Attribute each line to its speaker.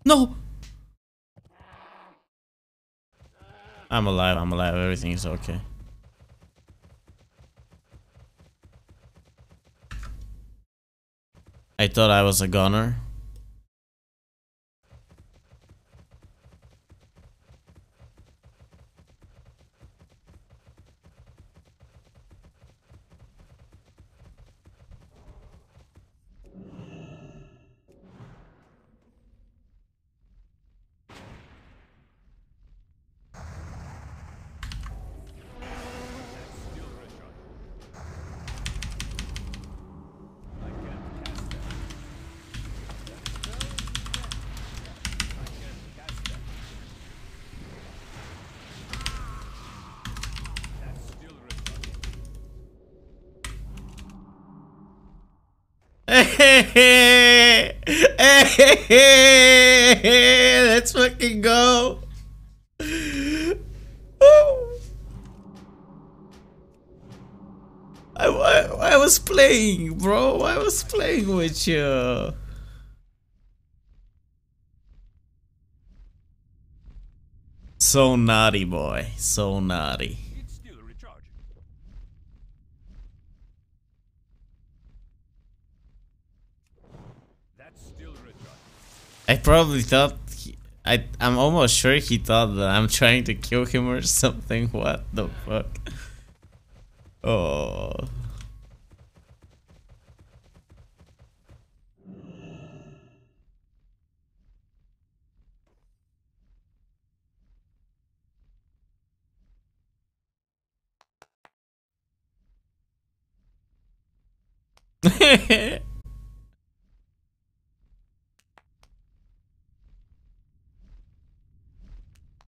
Speaker 1: No! I'm alive, everything is okay. I thought I was a gunner. Let's fucking go. I was playing, bro. I was playing with you. So naughty, boy. So naughty. I probably thought I'm almost sure he thought that I'm trying to kill him or something. What the fuck? Oh.